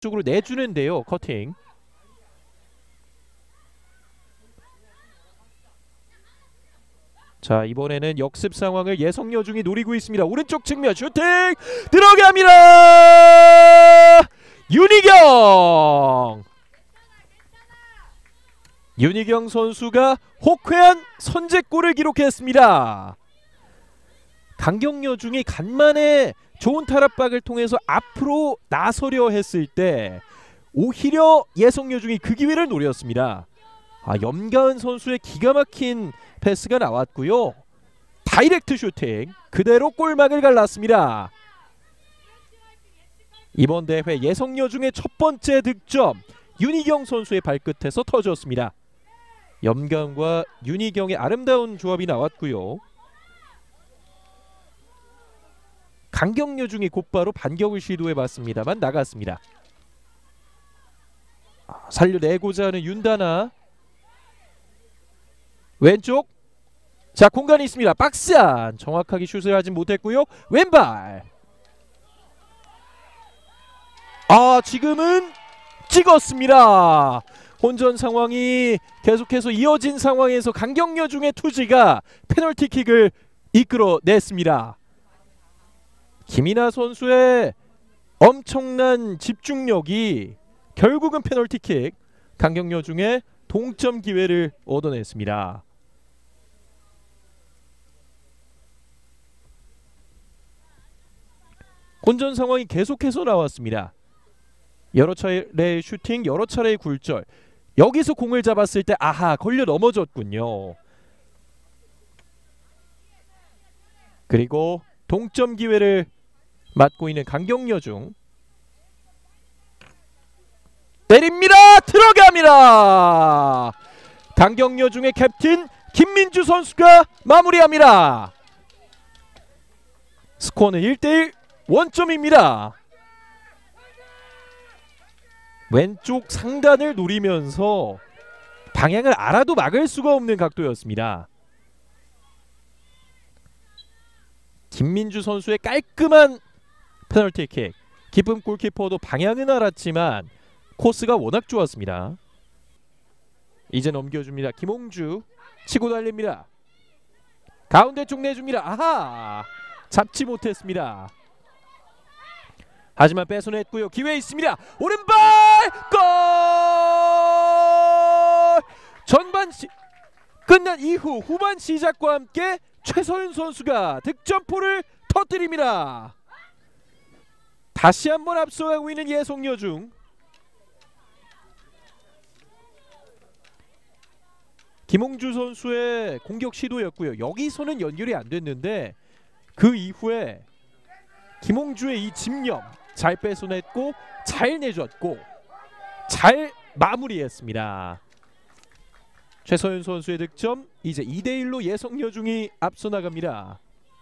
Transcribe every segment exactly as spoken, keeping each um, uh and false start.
쪽으로 내주는데요. 커팅. 자, 이번에는 역습 상황을 예성여중이 노리고 있습니다. 오른쪽 측면 슈팅 들어갑니다. 윤희경. 윤희경 선수가 호쾌한 선제골을 기록했습니다. 강경여중이 간만에 좋은 탈압박을 통해서 앞으로 나서려 했을 때 오히려 예성여중이 그 기회를 노렸습니다. 아, 염가은 선수의 기가 막힌 패스가 나왔고요. 다이렉트 슈팅 그대로 골망을 갈랐습니다. 이번 대회 예성여중의 첫 번째 득점 윤희경 선수의 발끝에서 터졌습니다. 염가은과 윤희경의 아름다운 조합이 나왔고요. 강경여중이 곧바로 반격을 시도해봤습니다만 나갔습니다. 아, 살려내고자 하는 윤다나. 왼쪽. 자, 공간이 있습니다. 박스 안 정확하게 슛을 하진 못했고요. 왼발. 아, 지금은 찍었습니다. 혼전 상황이 계속해서 이어진 상황에서 강경여중의 투지가 페널티킥을 이끌어냈습니다. 김이나 선수의 엄청난 집중력이 결국은 페널티킥 강경여중의 동점 기회를 얻어냈습니다. 혼전 상황이 계속해서 나왔습니다. 여러 차례의 슈팅, 여러 차례의 굴절. 여기서 공을 잡았을 때 아하, 걸려 넘어졌군요. 그리고 동점 기회를 맞고 있는 강경여중. 때립니다. 들어갑니다. 강경여중의 캡틴 김민주 선수가 마무리합니다. 스코어는 일 대 일 원점입니다. 왼쪽 상단을 노리면서 방향을 알아도 막을 수가 없는 각도였습니다. 김민주 선수의 깔끔한 페널티킥. 기쁨 골키퍼도 방향은 알았지만 코스가 워낙 좋았습니다. 이제 넘겨줍니다. 김홍주 치고 달립니다. 가운데 쪽 내줍니다. 아하, 잡지 못했습니다. 하지만 뺏어냈고요. 기회 있습니다. 오른발 골! 전반 시, 끝난 이후 후반 시작과 함께 최서윤 선수가 득점포를 터뜨립니다. 다시 한번 앞서가고 있는 예성여중. 김홍주 선수의 공격 시도였고요. 여기서는 연결이 안 됐는데 그 이후에 김홍주의 이 집념 잘 뺏어냈고 잘 내줬고 잘 마무리했습니다. 최서윤 선수의 득점. 이제 이 대 일로 예성여중이 앞서 나갑니다.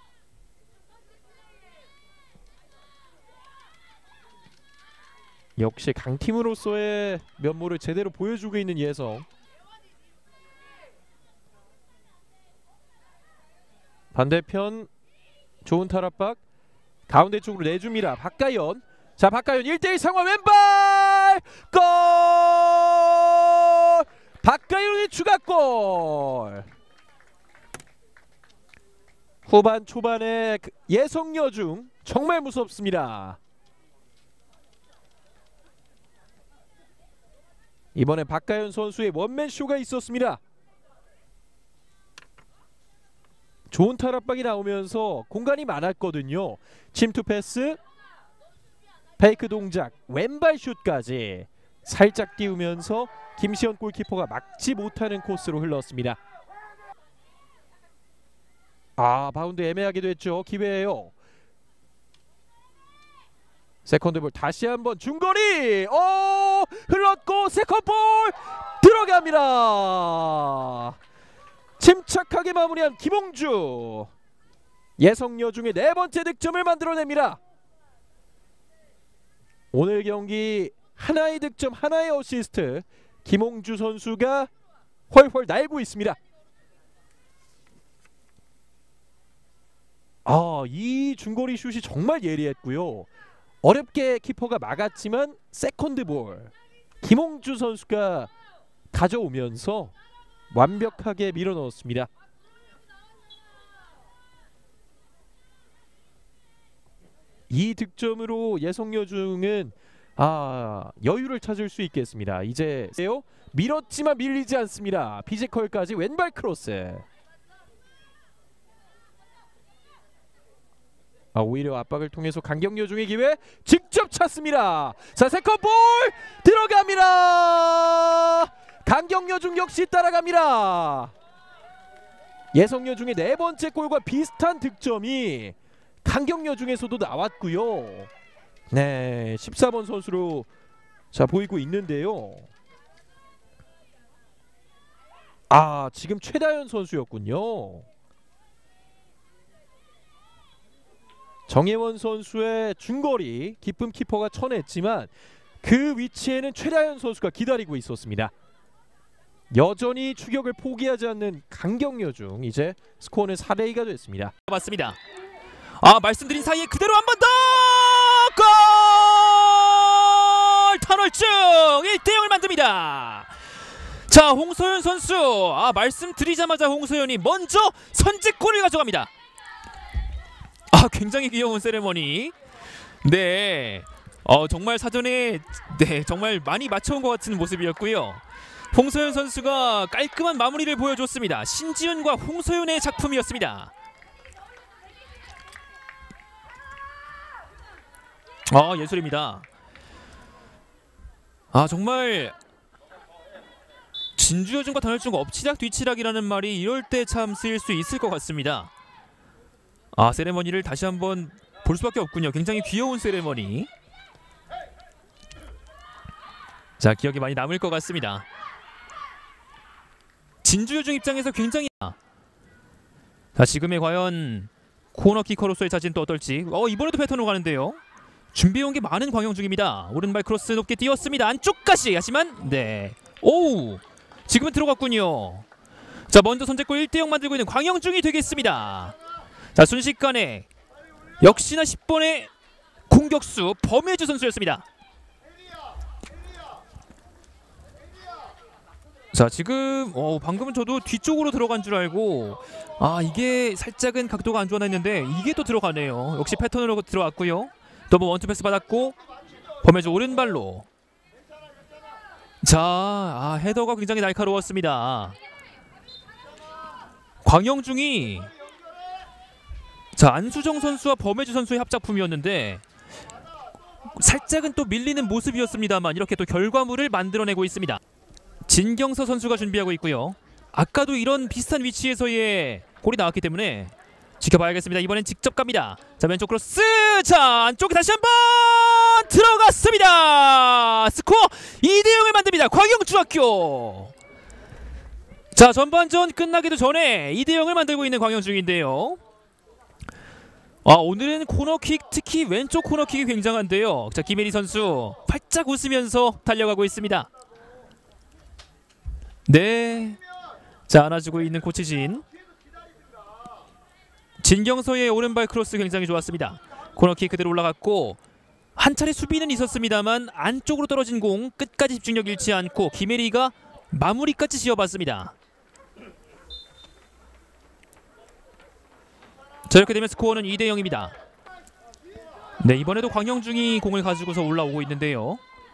역시 강팀으로서의 면모를 제대로 보여주고 있는 예성. 반대편 좋은 탈압박 가운데 쪽으로 내줍니다. 박가연. 자, 박가연 일 대 일 상황 왼발 골! 박가연의 추가골. 후반 초반에 예성여중 정말 무섭습니다. 이번에 박가연 선수의 원맨쇼가 있었습니다. 좋은 탈압박이 나오면서 공간이 많았거든요. 침투 패스, 페이크 동작, 왼발 슛까지 살짝 띄우면서 김시현 골키퍼가 막지 못하는 코스로 흘렀습니다. 아, 바운드 애매하게 됐죠. 기회예요. 세컨드볼 다시 한번 중거리. 오, 흘렀고 세컨볼 들어갑니다. 침착하게 마무리한 김홍주. 예성여중의 네 번째 득점을 만들어냅니다. 오늘 경기 하나의 득점, 하나의 어시스트. 김홍주 선수가 훨훨 날고 있습니다. 아, 이 중거리 슛이 정말 예리했고요. 어렵게 키퍼가 막았지만 세컨드 볼 김홍주 선수가 가져오면서 완벽하게 밀어넣었습니다. 이 득점으로 예성여중은 아 여유를 찾을 수 있겠습니다. 이제 밀었지만 밀리지 않습니다. 피지컬까지 왼발 크로스. 아, 오히려 압박을 통해서 강경여중의 기회 직접 찼습니다. 자, 세컨볼 들어갑니다. 강경여중 역시 따라갑니다. 예성여중의 네 번째 골과 비슷한 득점이 강경여중에서도 나왔고요. 네, 십사 번 선수로 자 보이고 있는데요. 아, 지금 최다현 선수였군요. 정혜원 선수의 중거리 기쁨 키퍼가 쳐냈지만 그 위치에는 최다현 선수가 기다리고 있었습니다. 여전히 추격을 포기하지 않는 강경여중. 이제 스코어는 사 대 이가 됐습니다. 맞습니다. 아, 말씀드린 사이에 그대로 한 번 더 골! 터널증 일 대 영을 만듭니다. 자, 홍서연 선수. 아, 말씀드리자마자 홍서연이 먼저 선제골을 가져갑니다. 아, 굉장히 귀여운 세레머니. 네, 어, 정말 사전에 네 정말 많이 맞춰온 것 같은 모습이었고요. 홍서연 선수가 깔끔한 마무리를 보여줬습니다. 신지훈과 홍서연의 작품이었습니다. 아, 예술입니다. 아, 정말 진주여중과 단열중과 엎치락 뒤치락이라는 말이 이럴 때 참 쓰일 수 있을 것 같습니다. 아, 세레머니를 다시 한번 볼 수밖에 없군요. 굉장히 귀여운 세레머니. 자, 기억이 많이 남을 것 같습니다. 진주여중 입장에서 굉장히 자, 지금의 과연 코너키커로서의 자진 또 어떨지. 어, 이번에도 패턴으로 가는데요. 준비해온 게 많은 광영중입니다. 오른발 크로스 높게 띄웠습니다. 안쪽까지. 하지만 네, 오우, 지금은 들어갔군요. 자, 먼저 선제골 일 대 영 만들고 있는 광영중이 되겠습니다. 자, 순식간에 역시나 십 번의 공격수 범혜주 선수였습니다. 자, 지금 어, 방금은 저도 뒤쪽으로 들어간 줄 알고 아, 이게 살짝은 각도가 안 좋아 했는데 이게 또 들어가네요. 역시 패턴으로 들어왔고요. 더블 원투 패스 받았고 범혜주 오른발로. 자, 아, 헤더가 굉장히 날카로웠습니다. 광영중이 자, 안수정 선수와 범혜주 선수의 합작품이었는데 살짝은 또 밀리는 모습이었습니다만 이렇게 또 결과물을 만들어내고 있습니다. 진경서 선수가 준비하고 있고요. 아까도 이런 비슷한 위치에서의 골이 나왔기 때문에 지켜봐야겠습니다. 이번엔 직접 갑니다. 자, 왼쪽 크로스. 자, 안쪽에 다시 한번 들어갔습니다. 스코어 이 대 영을 만듭니다. 광영중학교. 자, 전반전 끝나기도 전에 이 대 영을 만들고 있는 광영중인데요. 아, 오늘은 코너킥, 특히 왼쪽 코너킥이 굉장한데요. 자, 김혜리 선수 활짝 웃으면서 달려가고 있습니다. 네, 자, 안아주고 있는 코치진. 진경서의 오른발 크로스 굉장히 좋았습니다. 코너킥 그대로 올라갔고 한 차례 수비는 있었습니다만 안쪽으로 떨어진 공 끝까지 집중력 잃지 않고 김혜리가 마무리까지 지어봤습니다. 자, 이렇게 되면 스코어는 이 대 영입니다. 네, 이번에도 광영중이 공을 가지고서 올라오고 있는데요.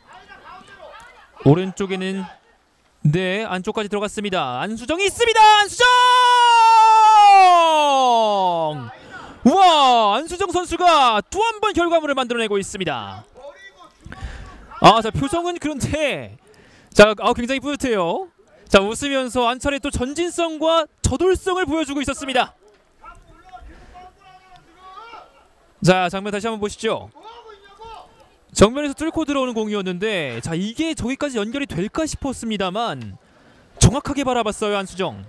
오른쪽에는 네, 안쪽까지 들어갔습니다. 안수정이 있습니다. 안수정! 우와, 안수정 선수가 또 한 번 결과물을 만들어내고 있습니다. 아, 자, 표정은 그런데 자, 아, 굉장히 뿌듯해요. 자, 웃으면서 한 차례 또 전진성과 저돌성을 보여주고 있었습니다. 자, 장면 다시 한번 보시죠. 정면에서 뚫고 들어오는 공이었는데 자, 이게 저기까지 연결이 될까 싶었습니다만 정확하게 바라봤어요, 안수정.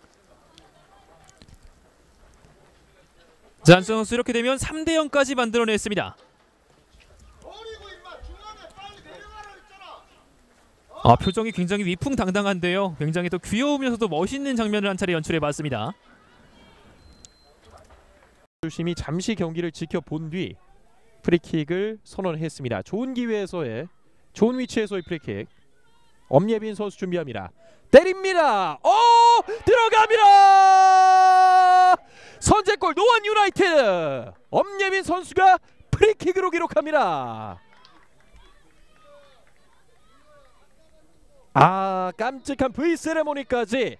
자, 안수정 선수 이렇게 되면 삼 대 영까지 만들어냈습니다. 아, 표정이 굉장히 위풍당당한데요. 굉장히 또 귀여우면서도 멋있는 장면을 한 차례 연출해봤습니다. 열심히 잠시 경기를 지켜본 뒤 프리킥을 선언했습니다. 좋은 기회에서의 좋은 위치에서의 프리킥. 엄예빈 선수 준비합니다. 때립니다. 오! 들어갑니다. 선제골 노원 유나이티드. 엄예빈 선수가 프리킥으로 기록합니다. 아, 깜찍한 V 세레모니까지.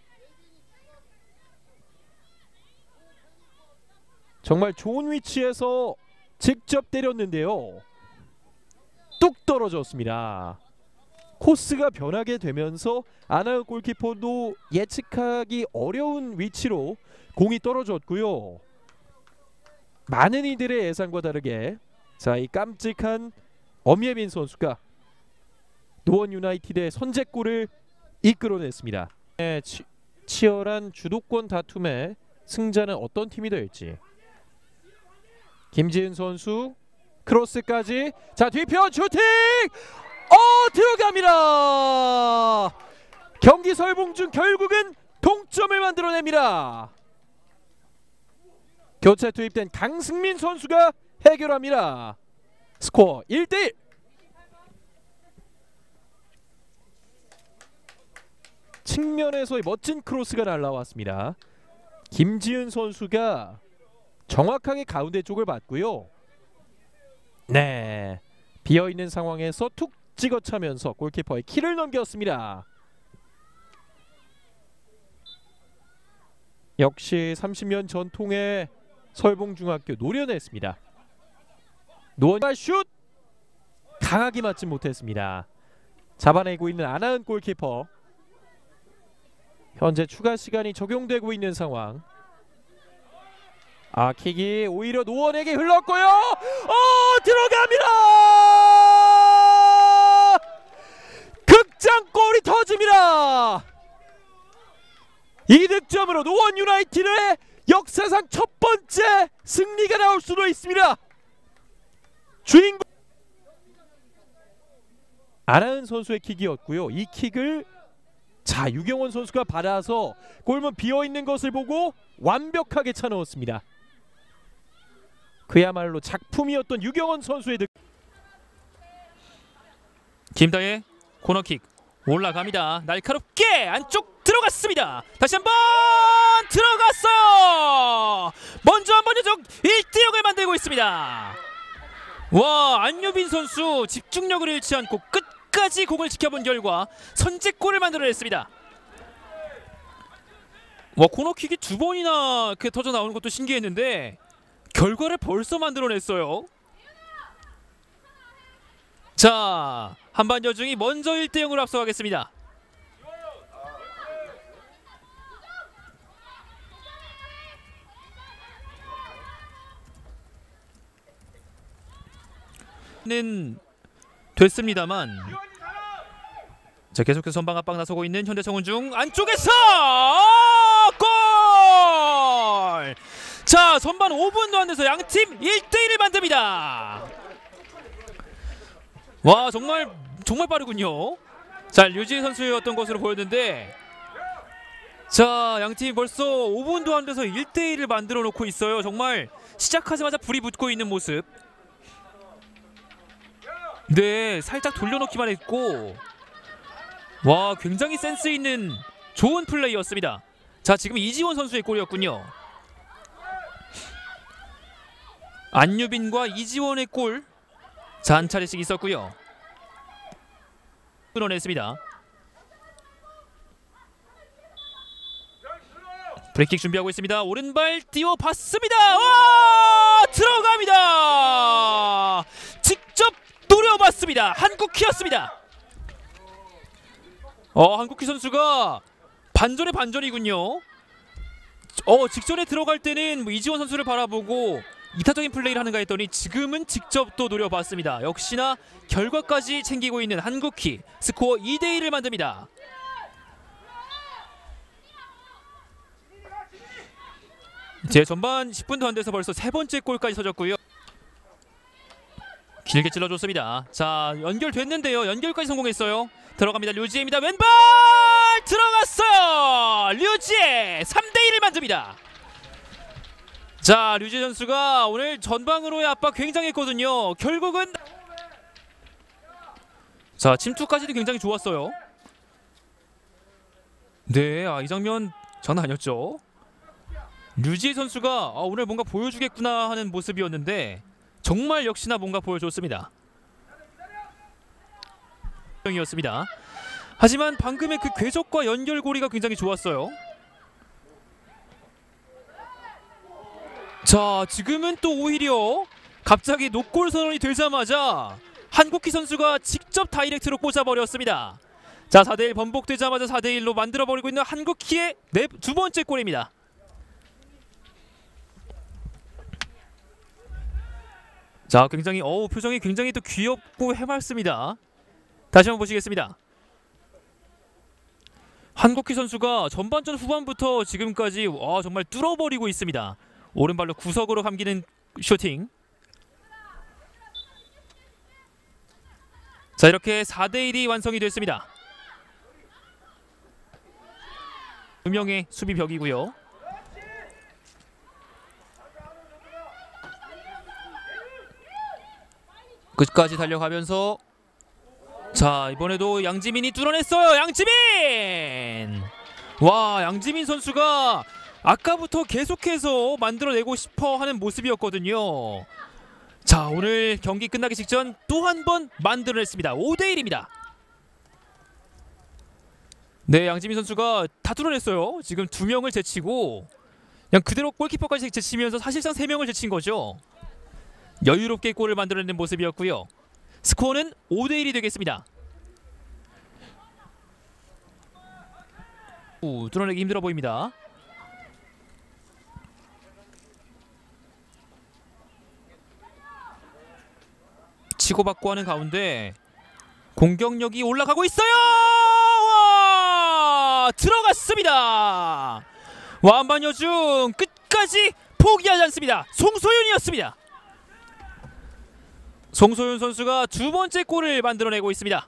정말 좋은 위치에서 직접 때렸는데요. 뚝 떨어졌습니다. 코스가 변하게 되면서 아나은 골키퍼도 예측하기 어려운 위치로 공이 떨어졌고요. 많은 이들의 예상과 다르게 자, 이 깜찍한 엄예빈 선수가 노원 유나이티드의 선제골을 이끌어냈습니다. 네, 치, 치열한 주도권 다툼의 승자는 어떤 팀이 될지. 김지은 선수 크로스까지. 자, 뒤편 슈팅! 어, 들어갑니다. 경기 설봉 중 결국은 동점을 만들어냅니다. 교체 투입된 강승민 선수가 해결합니다. 스코어 일 대 일. 측면에서의 멋진 크로스가 날라왔습니다. 김지은 선수가 정확하게 가운데 쪽을 봤고요. 네, 비어있는 상황에서 툭 찍어차면서 골키퍼의 키를 넘겼습니다. 역시 삼십 년 전통의 설봉중학교 노려냈습니다. 노원발 슛! 강하게 맞지 못했습니다. 잡아내고 있는 아나은 골키퍼. 현재 추가 시간이 적용되고 있는 상황. 아, 킥이 오히려 노원에게 흘렀고요. 어, 들어갑니다. 극장골이 터집니다. 이 득점으로 노원 유나이티드의 역사상 첫 번째 승리가 나올 수도 있습니다. 주인공 아나은 선수의 킥이었고요. 이 킥을 자, 유경원 선수가 받아서 골문 비어있는 것을 보고 완벽하게 차넣었습니다. 그야말로 작품이었던 유경원 선수의 득. 김다혜 코너킥 올라갑니다. 날카롭게 안쪽 들어갔습니다. 다시 한번 들어갔어요. 먼저 한번 적 일 대 영을 만들고 있습니다. 와, 안유빈 선수 집중력을 잃지 않고 끝까지 공을 지켜본 결과 선제골을 만들어냈습니다. 와, 코너킥이 두 번이나 이렇게 터져 나오는 것도 신기했는데 결과를 벌써 만들어냈어요. 자, 한반 여중이 먼저 일 대 영으로 앞서가겠습니다. 는 됐습니다만, 자, 계속해서 선방 압박 나서고 있는 현대성운중 안쪽에서 골! 자, 선반 오 분도 안 돼서 양팀 일 대 일을 만듭니다. 와, 정말 정말 빠르군요. 자, 류지혜 선수였던 것으로 보였는데, 자, 양팀이 벌써 오 분도 안 돼서 일 대 일을 만들어 놓고 있어요. 정말 시작하자마자 불이 붙고 있는 모습. 네, 살짝 돌려놓기만 했고, 와, 굉장히 센스 있는 좋은 플레이였습니다. 자, 지금 이지원 선수의 골이었군요. 안유빈과 이지원의 골, 자, 한 차례씩 있었고요. 끊어냈습니다. 브레이킥 준비하고 있습니다. 오른발 띄워봤습니다. 와, 들어갑니다. 직접 노려봤습니다. 한국키였습니다. 어, 한국키 선수가 반전의 반전이군요. 어, 직전에 들어갈 때는 뭐 이지원 선수를 바라보고 이타적인 플레이를 하는가 했더니 지금은 직접 또 노려봤습니다. 역시나 결과까지 챙기고 있는 한국키. 스코어 이 대 일을 만듭니다. 제 전반 십 분도 안 돼서 벌써 세 번째 골까지 터졌고요. 길게 찔러줬습니다. 자, 연결됐는데요. 연결까지 성공했어요. 들어갑니다. 류지혜입니다. 왼발 들어갔어요. 류지혜 삼 대 일을 만듭니다. 자, 류지 선수가 오늘 전방으로의 압박 굉장했거든요. 결국은 자, 침투까지도 굉장히 좋았어요. 네, 아, 이 장면 장난 아니었죠. 류지 선수가 아, 오늘 뭔가 보여주겠구나 하는 모습이었는데 정말 역시나 뭔가 보여줬습니다. 이었습니다. 하지만 방금의 그 궤적과 연결고리가 굉장히 좋았어요. 자, 지금은 또 오히려 갑자기 노골 선언이 되자마자 한국희 선수가 직접 다이렉트로 꽂아버렸습니다. 자, 사 대 일 번복되자마자 사 대 일로 만들어버리고 있는 한국희의 네, 두 번째 골입니다. 자, 굉장히 어우 표정이 굉장히 또 귀엽고 해맑습니다. 다시 한번 보시겠습니다. 한국희 선수가 전반전 후반부터 지금까지 와, 정말 뚫어버리고 있습니다. 오른발로 구석으로 감기는 슈팅. 자, 이렇게 사 대 일이 완성이 됐습니다. 두 명의 수비벽이고요. 끝까지 달려가면서 자, 이번에도 양지민이 뚫어냈어요. 양지민! 와, 양지민 선수가 아까부터 계속해서 만들어내고 싶어하는 모습이었거든요. 자, 오늘 경기 끝나기 직전 또 한 번 만들어냈습니다. 오 대 일입니다. 네, 양지민 선수가 다 뚫어냈어요. 지금 두 명을 제치고 그냥 그대로 골키퍼까지 제치면서 사실상 세 명을 제친 거죠. 여유롭게 골을 만들어내는 모습이었고요. 스코어는 오 대 일이 되겠습니다. 오, 뚫어내기 힘들어 보입니다. 치고받고 하는 가운데 공격력이 올라가고 있어요. 와, 들어갔습니다. 완반여중 끝까지 포기하지 않습니다. 송소윤이었습니다. 송소윤 선수가 두 번째 골을 만들어내고 있습니다.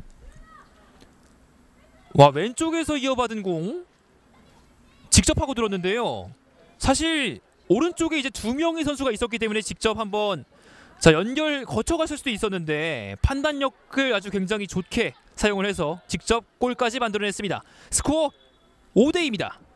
와, 왼쪽에서 이어받은 공 직접 하고 들었는데요. 사실 오른쪽에 이제 두 명의 선수가 있었기 때문에 직접 한번 자, 연결 거쳐갔을 수도 있었는데 판단력을 아주 굉장히 좋게 사용을 해서 직접 골까지 만들어냈습니다. 스코어 오 대 이입니다.